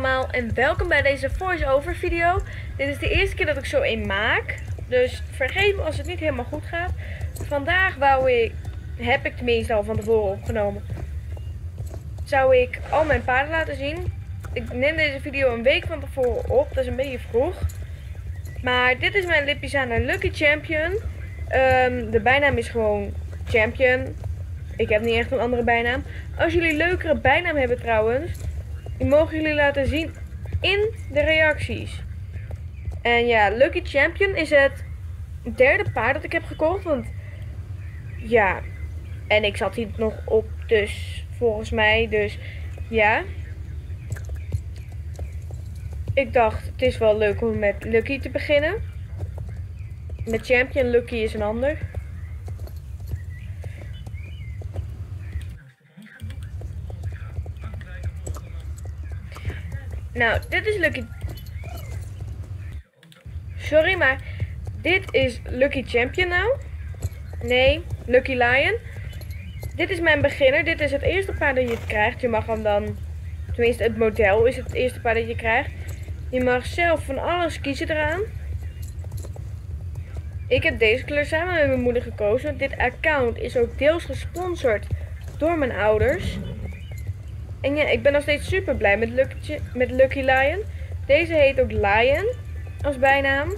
allemaal en welkom bij deze voice-over video. Dit is de eerste keer dat ik zo een maak, dus vergeet me als het niet helemaal goed gaat. Vandaag heb ik tenminste al van tevoren opgenomen, zou ik al mijn paarden laten zien. Ik neem deze video een week van tevoren op, dat is een beetje vroeg. Maar dit is mijn Lipizzaner Lucky Champion. De bijnaam is gewoon Champion. Ik heb niet echt een andere bijnaam. Als jullie een leukere bijnaam hebben trouwens, die mogen jullie laten zien in de reacties. En ja, Lucky Champion is het derde paard dat ik heb gekocht. Want ja, en ik zat hier nog op, dus volgens mij, dus ja. Ik dacht, het is wel leuk om met Lucky te beginnen. Met Champion, Lucky is een ander. Nou, dit is Lucky. Sorry, maar dit is Lucky Champion nou. Nee, Lucky Lion. Dit is mijn beginner. Dit is het eerste paard dat je krijgt. Je mag hem dan, tenminste het model is het eerste paard dat je krijgt. Je mag zelf van alles kiezen eraan. Ik heb deze kleur samen met mijn moeder gekozen. Dit account is ook deels gesponsord door mijn ouders. En ja, ik ben nog steeds super blij met Lucky Lion. Deze heet ook Lion als bijnaam.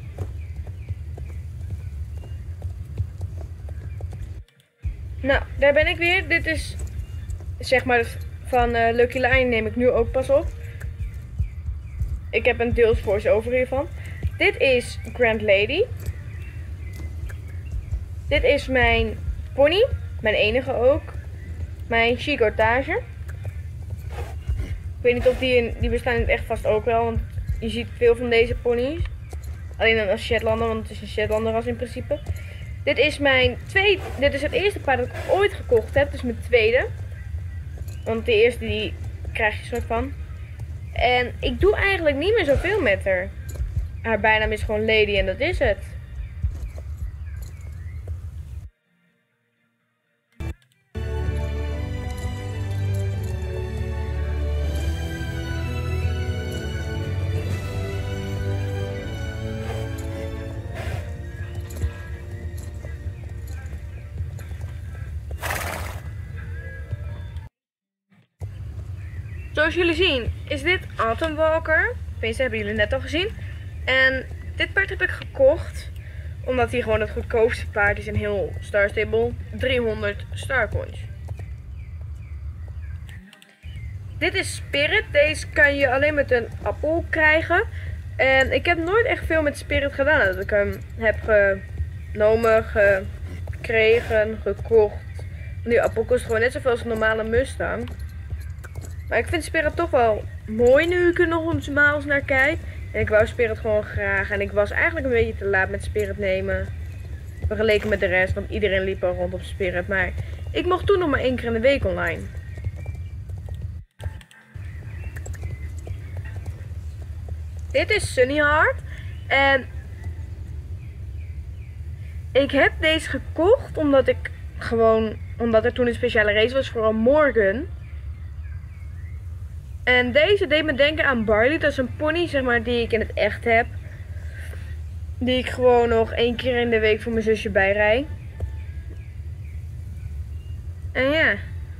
Nou, daar ben ik weer. Dit is zeg maar van Lucky Lion neem ik nu ook pas op. Ik heb een deels voice-over hiervan. Dit is Grand Lady. Dit is mijn pony. Mijn enige ook. Mijn chicotage. Ik weet niet of die bestaan in het echt vast ook wel. Want je ziet veel van deze ponies. Alleen dan als Shetlander, want het is een Shetlander ras in principe. Dit is dit is het eerste paard dat ik ooit gekocht heb. Dus mijn tweede. Want de eerste die krijg je soort van. En ik doe eigenlijk niet meer zoveel met haar. Haar bijnaam is gewoon Lady en dat is het. Zoals jullie zien is dit Autumn Walker. Tenminste hebben jullie net al gezien. En dit paard heb ik gekocht omdat hij gewoon het goedkoopste paard is in heel Star Stable. 300 starcoins. Dit is Spirit. Deze kan je alleen met een appel krijgen. En ik heb nooit echt veel met Spirit gedaan. Dat ik hem heb genomen, gekregen, gekocht. Die appel kost gewoon net zoveel als een normale Mustang. Maar ik vind Spirit toch wel mooi nu ik er nog eens naar kijk. En ik wou Spirit gewoon graag. En ik was eigenlijk een beetje te laat met Spirit nemen. Vergeleken met de rest. Want iedereen liep al rond op Spirit. Maar ik mocht toen nog maar 1 keer in de week online. Dit is Sunny Heart. En ik heb deze gekocht omdat er toen een speciale race was voor een Morgan. En deze deed me denken aan Barley. Dat is een pony, zeg maar, die ik in het echt heb. Die ik gewoon nog 1 keer in de week voor mijn zusje bijrij. En ja.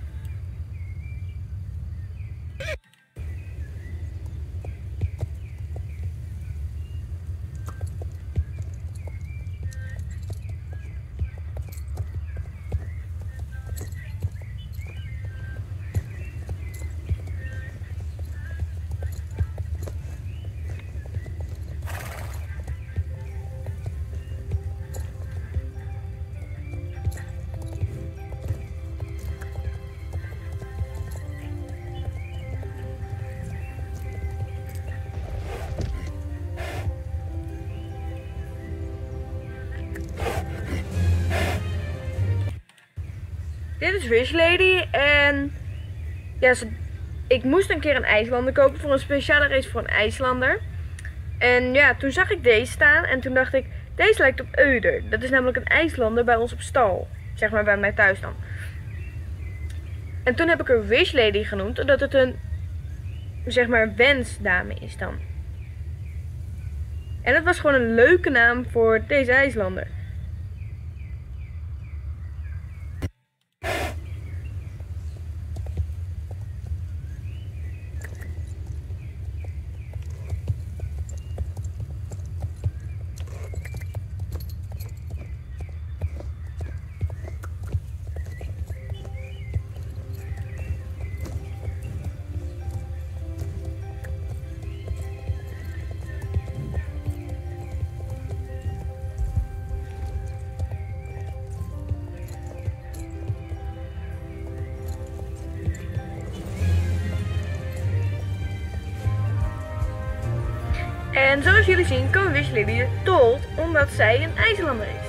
Dit is Wish Lady en ja, ik moest een keer een IJslander kopen voor een speciale race voor een IJslander. En ja, toen zag ik deze staan en toen dacht ik, deze lijkt op Euder. Dat is namelijk een IJslander bij ons op stal, zeg maar bij mij thuis dan. En toen heb ik er Wish Lady genoemd, omdat het een zeg maar wensdame is dan. En het was gewoon een leuke naam voor deze IJslander. En zoals jullie zien komen Wish Lady er tot omdat zij een IJslander is.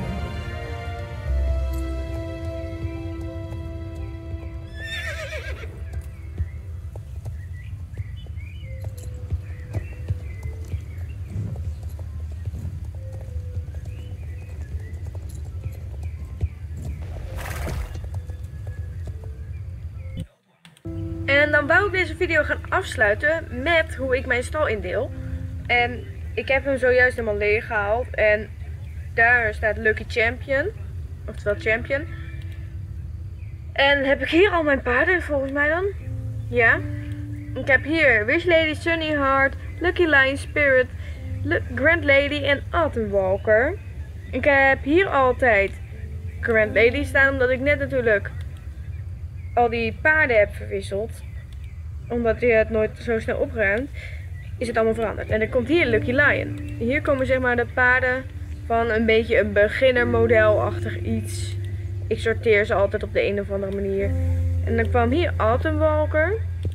En dan wou ik deze video gaan afsluiten met hoe ik mijn stal indeel. En ik heb hem zojuist helemaal leeg gehaald. En daar staat Lucky Champion. Oftewel Champion. En heb ik hier al mijn paarden volgens mij dan? Ja. Ik heb hier Wish Lady, Sunny Heart, Lucky Lion Spirit, Grand Lady en Autumn Walker. Ik heb hier altijd Grand Lady staan omdat ik net natuurlijk al die paarden heb verwisseld. Omdat je het nooit zo snel opruimt. Is het allemaal veranderd. En er komt hier Lucky Lion. Hier komen zeg maar de paarden van een beetje een beginnermodelachtig iets. Ik sorteer ze altijd op de een of andere manier. En dan kwam hier Autumn Walker.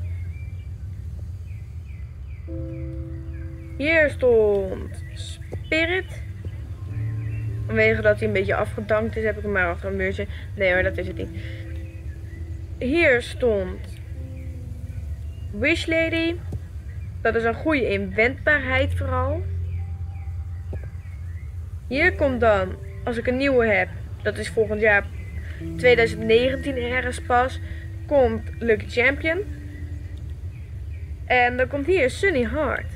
Hier stond Spirit. Vanwege dat hij een beetje afgedankt is heb ik hem maar achter een muurtje. Nee hoor, dat is het niet. Hier stond Wish Lady. Dat is een goede inwendbaarheid vooral. Hier komt dan, als ik een nieuwe heb, dat is volgend jaar 2019 ergens pas, komt Lucky Champion. En dan komt hier Sunny Heart.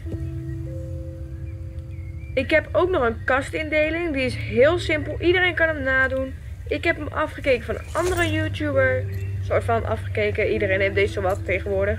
Ik heb ook nog een kastindeling, die is heel simpel, iedereen kan hem nadoen. Ik heb hem afgekeken van een andere YouTuber, soort van afgekeken, iedereen heeft deze zowat tegenwoordig.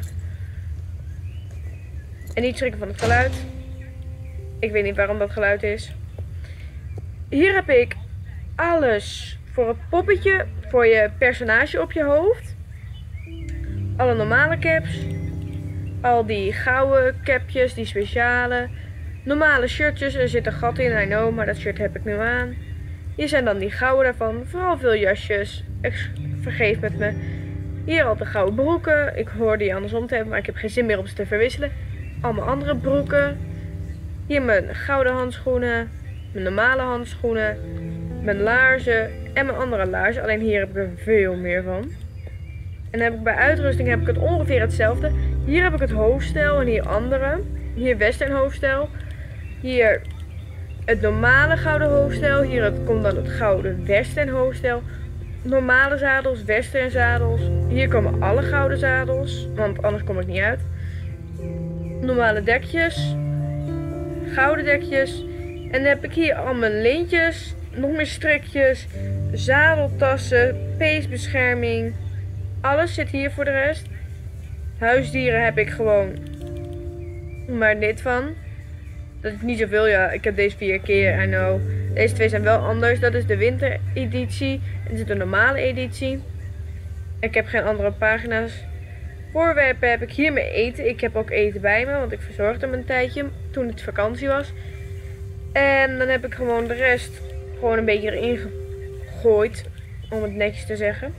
En niet schrikken van het geluid. Ik weet niet waarom dat geluid is. Hier heb ik alles voor het poppetje, voor je personage op je hoofd. Alle normale caps. Al die gouden capjes, die speciale. Normale shirtjes, er zit een gat in, I know, maar dat shirt heb ik nu aan. Hier zijn dan die gouden daarvan, vooral veel jasjes. Vergeef met me. Hier al de gouden broeken. Ik hoorde die andersom te hebben, maar ik heb geen zin meer om ze te verwisselen. Al mijn andere broeken. Hier mijn gouden handschoenen. Mijn normale handschoenen. Mijn laarzen. En mijn andere laarzen. Alleen hier heb ik er veel meer van. En dan heb ik bij uitrusting heb ik het ongeveer hetzelfde. Hier heb ik het hoofdstel en hier andere. Hier western hoofdstel. Hier het normale gouden hoofdstel. Hier komt dan het gouden western hoofdstel. Normale zadels, western zadels. Hier komen alle gouden zadels. Want anders kom ik niet uit. Normale dekjes, gouden dekjes. En dan heb ik hier al mijn lintjes, nog meer strikjes, zadeltassen, peesbescherming. Alles zit hier voor de rest. Huisdieren heb ik gewoon maar dit van. Dat is niet zoveel, ja. Ik heb deze 4 keer, I know. Deze 2 zijn wel anders. Dat is de wintereditie en dit is de normale editie. Ik heb geen andere pagina's. Voorwerpen heb ik hier mijn eten. Ik heb ook eten bij me, want ik verzorgde hem een tijdje toen het vakantie was. En dan heb ik gewoon de rest gewoon een beetje erin gegooid, om het netjes te zeggen.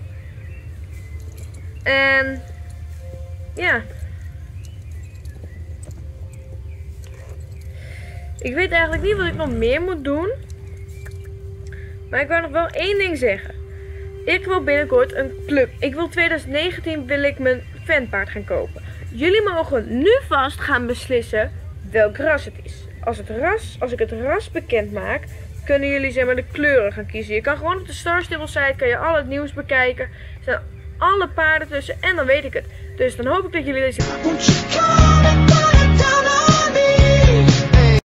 En ja. Ik weet eigenlijk niet wat ik nog meer moet doen. Maar ik wil nog wel één ding zeggen. Ik wil binnenkort een club. Ik wil 2019 wil ik mijn fanpaard gaan kopen. Jullie mogen nu vast gaan beslissen welk ras het is. Als ik het ras bekend maak, kunnen jullie zeg maar de kleuren gaan kiezen. Je kan gewoon op de Star Stable site kan je al het nieuws bekijken. Er zijn alle paarden tussen en dan weet ik het. Dus dan hoop ik dat jullie deze...